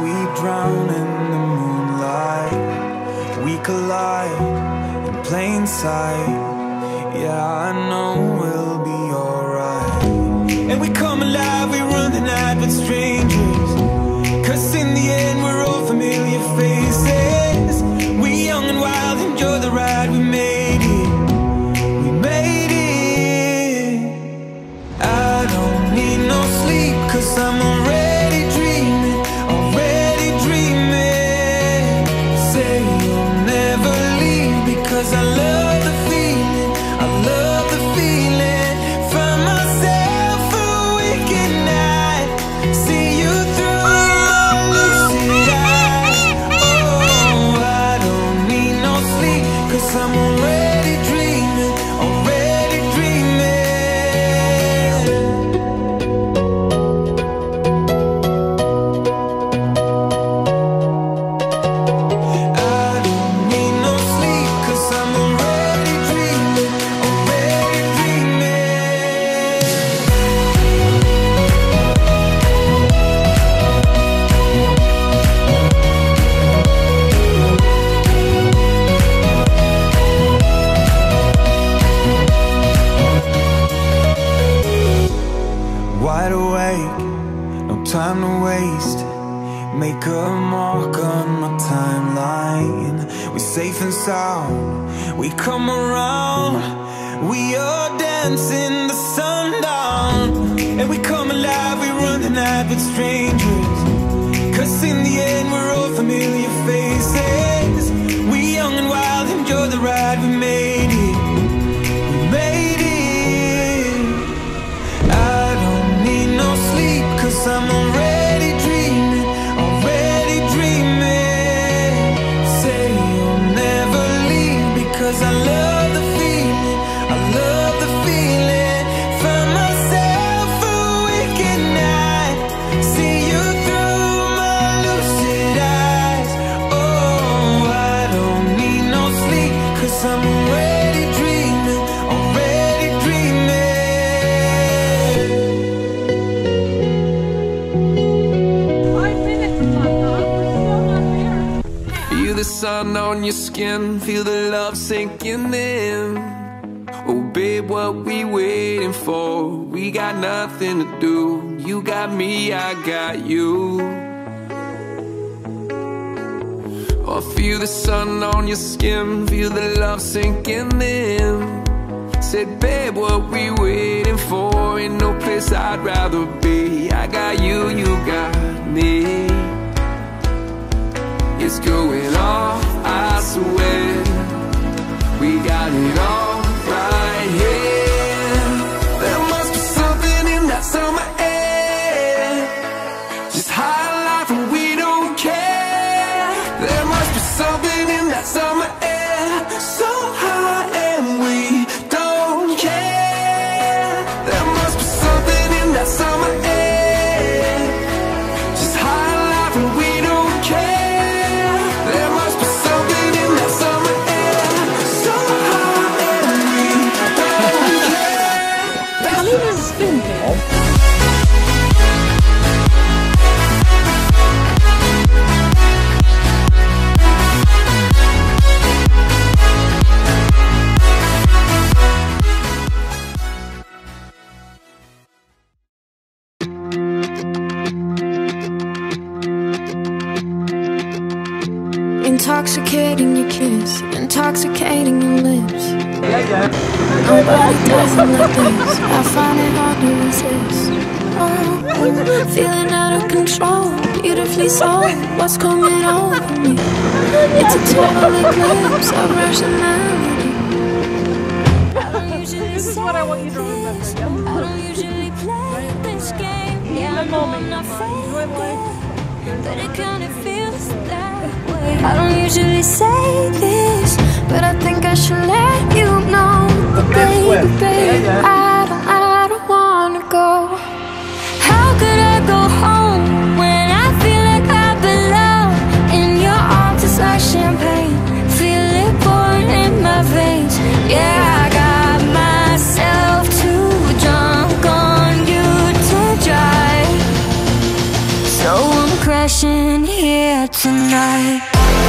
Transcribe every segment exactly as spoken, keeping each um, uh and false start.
we drown in the moonlight. We collide in plain sight. Yeah, I know we'll be alright. And we come alive, we run the night with strangers, 'cause in the end we're all familiar faces. We young and wild, enjoy the ride, we made it. We made it. I don't need no sleep, 'cause I'm already dreaming, already dreaming. Say you'll never leave, because I love the feeling, I love the feeling. Find myself awake at night, see you through my lucid eyes. Oh, I don't need no sleep, 'cause I'm already dreaming, already dreaming. I don't need no sleep, 'cause I'm already dreaming, already dreaming. Wide awake, no time to waste. Make a mark on my timeline. We're safe and sound, we come around. We are dancing the sundown. And we come alive, we run the night with strangers, 'cause in the end we're all familiar faces. We young and wild, enjoy the ride, we made it. We made it. I don't need no sleep, 'cause I'm already dreaming, already dreaming. Say you'll never leave, because I love the feeling, I love the feeling. Find myself awake at night, see you through my lucid eyes. Oh, I don't need no sleep, 'cause I'm already dreaming, already dreaming. Five minutes is not enough. There's so much here. Feel the sun on your skin, feel the love sinking in. Oh babe, what we waiting for? We got nothing to do. You got me, I got you. Oh, feel the sun on your skin, feel the love sinking in. Said babe, what we waiting for? Ain't no place I'd rather be. I got you, you got me. It's going off, I swear. We got it all right here. There must be something in that summer air, just high life and we don't care. There must be something in that summer air, so high and we don't care. There must be something in that summer air, just high life and we don't care. There must be something in that summer air, so high and we don't care. How many has it been there? Intoxicating your kiss, intoxicating your lips. Nobody does it like this. I find it hard to resist. Oh, feeling out of control, beautifully so. What's coming over me? It's a total eclipse of rationality. This is what I want you to remember. Yeah? I don't usually play this game. In the moment, enjoy life. But it kinda feels that way. I don't usually say this, but I think I should let you know. But baby, baby, I don't, I don't wanna go. How could I go home when I feel like I belong in your arms? It's like champagne, feel it pouring in my veins. Yeah, I got myself too drunk on you to drive, so I'm crashing here. tonight.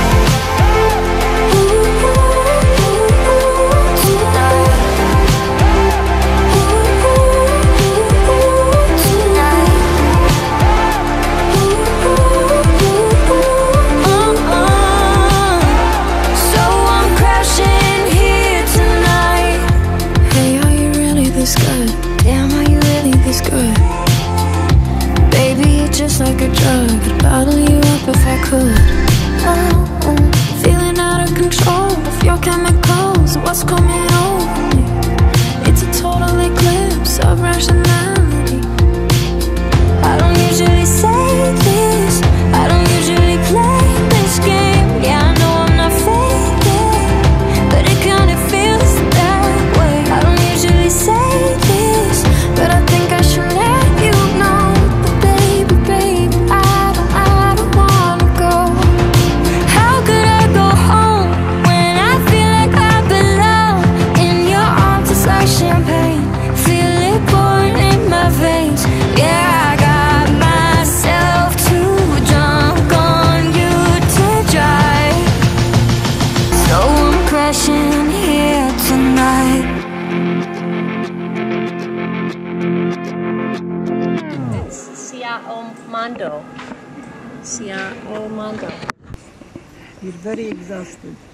Like a drug, I'd bottle you up if I could. Oh, oh, feeling out of control of your chemicals. What's coming over me? It's a total eclipse of rationality. I don't usually say this, I don't usually play this game. Yeah, I know I'm not faking, but it kinda feels that way. I don't usually say this, but I think I should let you know. Mando. Sia Mando. You're very exhausted.